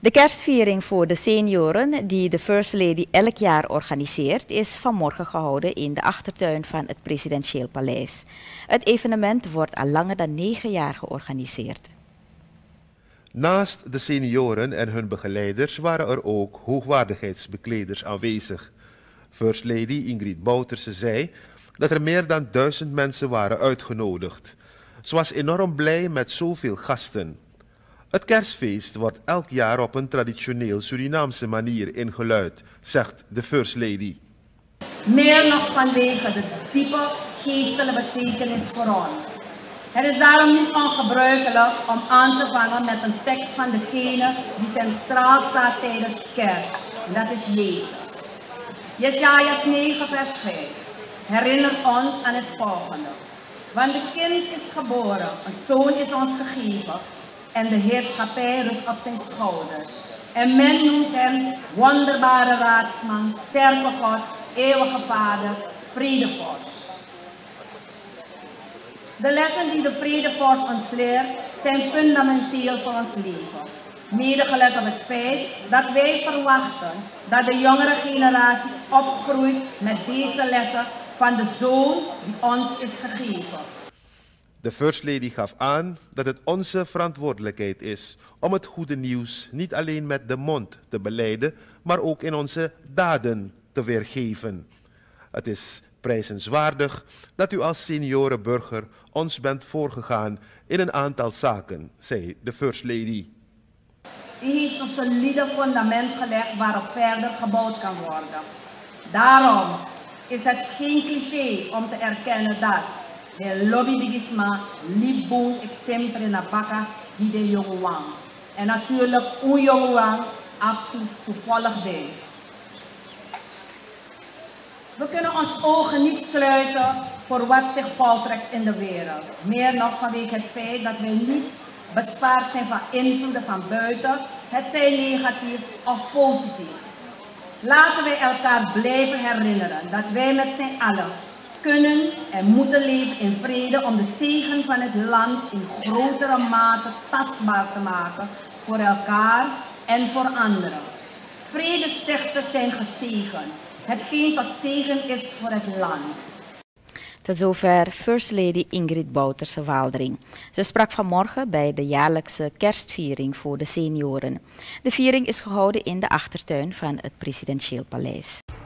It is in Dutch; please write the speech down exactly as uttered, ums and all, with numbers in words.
De kerstviering voor de senioren, die de First Lady elk jaar organiseert, is vanmorgen gehouden in de achtertuin van het Presidentieel Paleis. Het evenement wordt al langer dan negen jaar georganiseerd. Naast de senioren en hun begeleiders waren er ook hoogwaardigheidsbekleders aanwezig. First Lady Ingrid Bouterse zei dat er meer dan duizend mensen waren uitgenodigd. Ze was enorm blij met zoveel gasten. Het kerstfeest wordt elk jaar op een traditioneel Surinaamse manier ingeluid, zegt de First Lady. Meer nog vanwege de diepe geestelijke betekenis voor ons. Het is daarom niet ongebruikelijk om aan te vangen met een tekst van degene die centraal staat tijdens kerst. En dat is Jezus. Jesaja negen vers vijf herinnert ons aan het volgende. Want de kind is geboren, een zoon is ons gegeven en de heerschappij rust op zijn schouders. En men noemt hem wonderbare raadsman, sterke God, eeuwige Vader, vredevorst. De lessen die de vredevorst ons leert zijn fundamenteel voor ons leven. Mede gelet op het feit dat wij verwachten dat de jongere generatie opgroeit met deze lessen van de Zoon die ons is gegeven. De First Lady gaf aan dat het onze verantwoordelijkheid is om het goede nieuws niet alleen met de mond te belijden, maar ook in onze daden te weergeven. Het is prijzenswaardig dat u als seniorenburger ons bent voorgegaan in een aantal zaken, zei de First Lady. U heeft een solide fundament gelegd waarop verder gebouwd kan worden. Daarom is het geen cliché om te erkennen dat de lobby bigisma liefboon exempel na baka die de jonge wang. En natuurlijk hoe jonge wang af toevallig deed. We kunnen ons ogen niet sluiten voor wat zich voltrekt in de wereld. Meer nog vanwege het feit dat wij niet bespaard zijn van invloeden van buiten, het zij negatief of positief. Laten wij elkaar blijven herinneren dat wij met z'n allen kunnen en moeten leven in vrede om de zegen van het land in grotere mate tastbaar te maken voor elkaar en voor anderen. Vredestichters zijn gezegend, hetgeen tot zegen is voor het land. Tot zover First Lady Ingrid Bouterse Waldering. Ze sprak vanmorgen bij de jaarlijkse kerstviering voor de senioren. De viering is gehouden in de achtertuin van het Presidentieel Paleis.